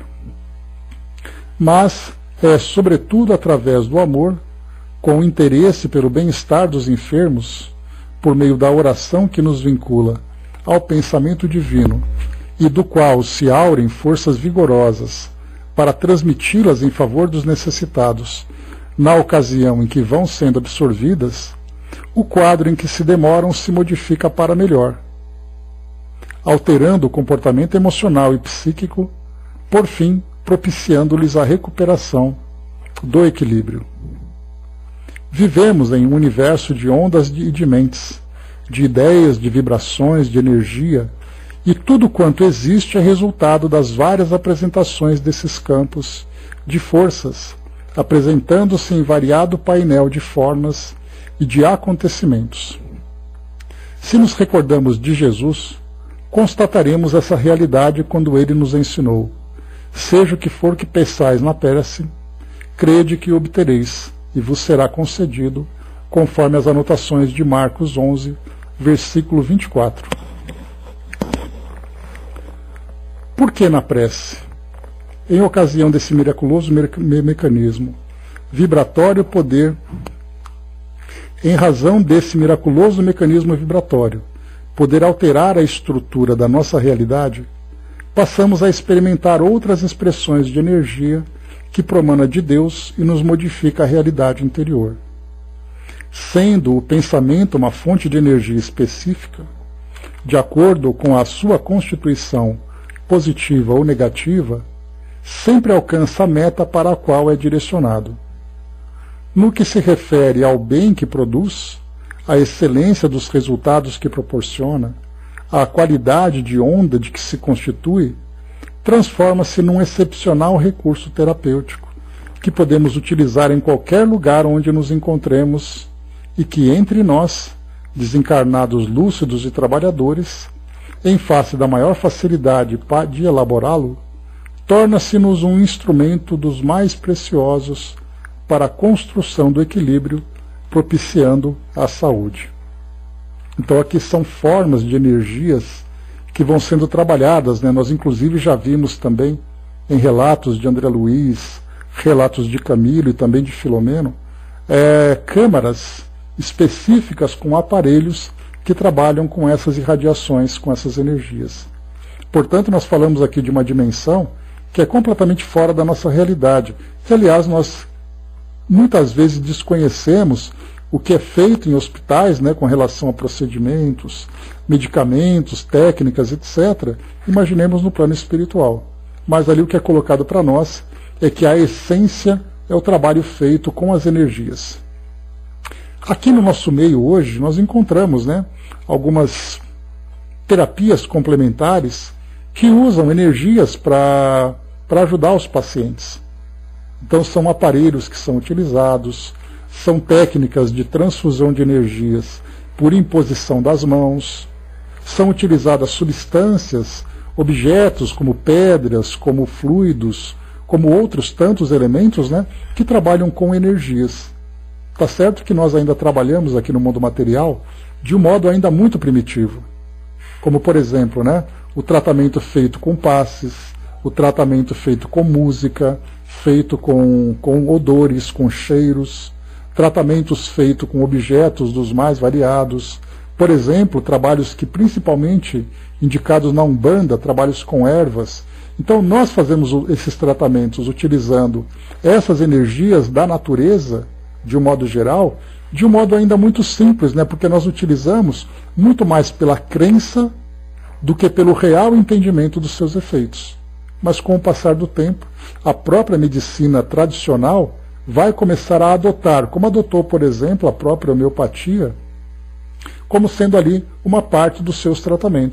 Mas é sobretudo através do amor, com o interesse pelo bem-estar dos enfermos, por meio da oração que nos vincula ao pensamento divino e do qual se aurem forças vigorosas para transmiti-las em favor dos necessitados, na ocasião em que vão sendo absorvidas, o quadro em que se demoram se modifica para melhor, alterando o comportamento emocional e psíquico, por fim, propiciando-lhes a recuperação do equilíbrio. Vivemos em um universo de ondas e de mentes, de ideias, de vibrações, de energia, e tudo quanto existe é resultado das várias apresentações desses campos de forças, apresentando-se em variado painel de formas e de acontecimentos. Se nos recordamos de Jesus, constataremos essa realidade quando ele nos ensinou: seja o que for que peçais na prece, crede que obtereis, e vos será concedido, conforme as anotações de Marcos 11, versículo 24. Por que na prece? Em ocasião desse miraculoso mecanismo vibratório poder, em razão desse miraculoso mecanismo vibratório poder alterar a estrutura da nossa realidade, passamos a experimentar outras expressões de energia que promana de Deus e nos modifica a realidade interior. Sendo o pensamento uma fonte de energia específica, de acordo com a sua constituição positiva ou negativa, sempre alcança a meta para a qual é direcionado. No que se refere ao bem que produz, à excelência dos resultados que proporciona, à qualidade de onda de que se constitui, transforma-se num excepcional recurso terapêutico que podemos utilizar em qualquer lugar onde nos encontremos e que entre nós, desencarnados lúcidos e trabalhadores, em face da maior facilidade de elaborá-lo, torna-se-nos um instrumento dos mais preciosos para a construção do equilíbrio, propiciando a saúde. Então aqui são formas de energias que vão sendo trabalhadas, né? Nós inclusive já vimos também em relatos de André Luiz, relatos de Camilo e também de Filomeno, câmaras específicas com aparelhos que trabalham com essas irradiações, com essas energias. Portanto, nós falamos aqui de uma dimensão que é completamente fora da nossa realidade, que aliás nós muitas vezes desconhecemos o que é feito em hospitais, né, com relação a procedimentos, medicamentos, técnicas, etc. Imaginemos no plano espiritual. Mas ali o que é colocado para nós é que a essência é o trabalho feito com as energias. Aqui no nosso meio hoje nós encontramos, né, algumas terapias complementares que usam energias para ajudar os pacientes. Então são aparelhos que são utilizados, são técnicas de transfusão de energias por imposição das mãos, são utilizadas substâncias, objetos como pedras, como fluidos, como outros tantos elementos, né, que trabalham com energias. Está certo que nós ainda trabalhamos aqui no mundo material de um modo ainda muito primitivo, como por exemplo, né, o tratamento feito com passes, o tratamento feito com música, feito com odores, com cheiros, tratamentos feitos com objetos dos mais variados, por exemplo, trabalhos que principalmente indicados na Umbanda, trabalhos com ervas. Então nós fazemos esses tratamentos utilizando essas energias da natureza, de um modo geral, de um modo ainda muito simples, né? Porque nós utilizamos muito mais pela crença do que pelo real entendimento dos seus efeitos. Mas com o passar do tempo, a própria medicina tradicional vai começar a adotar, como adotou, por exemplo, a própria homeopatia, como sendo ali uma parte dos seus tratamentos.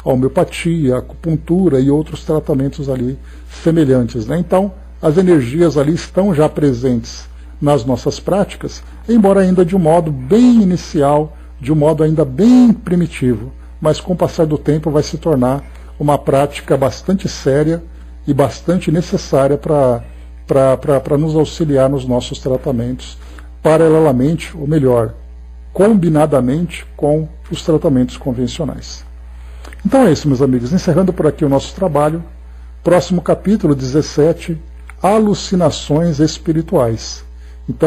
a homeopatia, a acupuntura e outros tratamentos ali semelhantes, né? Então, as energias ali estão já presentes nas nossas práticas, embora ainda de um modo bem inicial, de um modo ainda bem primitivo, mas com o passar do tempo vai se tornar uma prática bastante séria e bastante necessária para nos auxiliar nos nossos tratamentos, paralelamente, ou melhor, combinadamente com os tratamentos convencionais. Então é isso, meus amigos, encerrando por aqui o nosso trabalho. Próximo capítulo 17, alucinações espirituais.